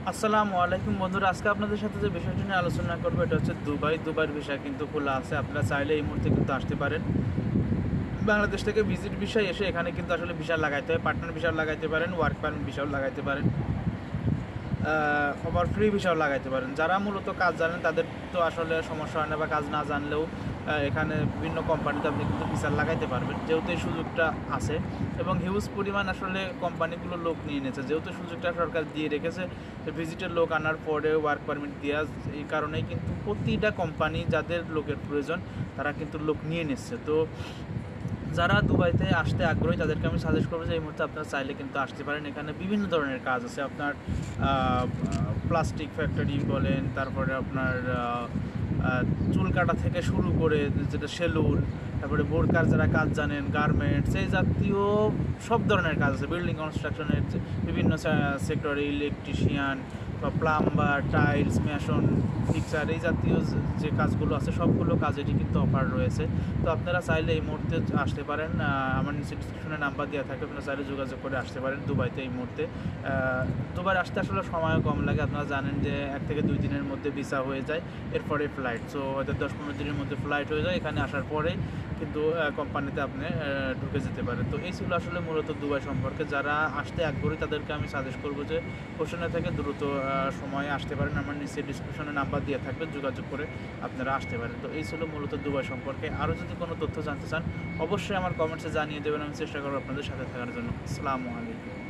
আসসালামু আলাইকুম বন্ধুরা, আজকে আপনাদের সাথে যে বিষয়টি নিয়ে আলোচনা করবো এটা হচ্ছে দুবাইয়ের ভিসা কিন্তু খোলা আছে। আপনারা চাইলে এই মুহূর্তে কিন্তু আসতে পারেন। বাংলাদেশ থেকে ভিজিট ভিসা এসে এখানে কিন্তু আসলে ভিসা লাগাইতে হয়, পার্টনার ভিসা লাগাইতে পারেন, ওয়ার্ক পারমিট ভিসাও লাগাইতে পারেন, আবার ফ্রি ভিসাও লাগাইতে পারেন। যারা মূলত কাজ জানেন তাদের তো আসলে সমস্যা হয় না, বা কাজ না জানলেও এখানে বিভিন্ন কোম্পানিতে আপনি কিন্তু ভিসা লাগাইতে পারবেন, যেহেতু এই সুযোগটা আছে। এবং হিউজ পরিমাণ আসলে কোম্পানিগুলো লোক নিয়ে নিয়েছে, যেহেতু সুযোগটা সরকার দিয়ে রেখেছে। ভিজিটের লোক আনার পরে ওয়ার্ক পারমিট দেওয়া, এই কারণেই কিন্তু প্রতিটা কোম্পানি যাদের লোকের প্রয়োজন তারা কিন্তু লোক নিয়ে নিচ্ছে। তো যারা দুবাইতে আসতে আগ্রহী তাদেরকে আমি সাজেস্ট করবো যে এই মুহূর্তে আপনারা চাইলে কিন্তু আসতে পারেন। এখানে বিভিন্ন ধরনের কাজ আছে, আপনার প্লাস্টিক ফ্যাক্টরি বলেন, তারপরে আপনার চুল কাটা থেকে শুরু করে যেটা সেলুন, তারপরে বোরকার যারা কাজ জানেন, গার্মেন্টস, এই জাতীয় সব ধরনের কাজ আছে। বিল্ডিং কনস্ট্রাকশনের বিভিন্ন সেক্টরে ইলেকট্রিশিয়ান বা প্লাম্বার, টাইলস, মেশন, ফিক্সার, এই জাতীয় যে কাজগুলো আছে সবগুলো কাজেরই কিন্তু অফার রয়েছে। তো আপনারা চাইলে এই মুহূর্তে আসতে পারেন। আমার নিচে ডিসক্রিপশনে নাম্বার দেওয়া থাকে, আপনারা চাইলে যোগাযোগ করে আসতে পারেন দুবাইতে এই মুহূর্তে। দুবাই আসতে আসলে সময়ও কম লাগে। আপনারা জানেন যে 1 থেকে 2 দিনের মধ্যে ভিসা হয়ে যায়, এরপরে ফ্লাইট। সো হয়তো 10-15 দিনের মধ্যে ফ্লাইট হয়ে যায়, এখানে আসার পরেই কিন্তু কোম্পানিতে আপনি ঢুকে যেতে পারেন। তো এই ছিল আসলে মূলত দুবাই সম্পর্কে। যারা আসতে আগ্রহী তাদেরকে আমি সাজেস্ট করবো যে কোশনে থেকে দ্রুত সময়ে আসতে পারেন। আমার নিচে ডিসক্রিপশনে নাম্বার দিয়ে থাকবে, যোগাযোগ করে আপনারা আসতে পারেন। তো এই ছিল মূলত দুবাই সম্পর্কে। আরও যদি কোনো তথ্য জানতে চান অবশ্যই আমার কমেন্টসে জানিয়ে দেবেন, আমি চেষ্টা করবো আপনাদের সাথে থাকার জন্য। আসসালামু আলাইকুম।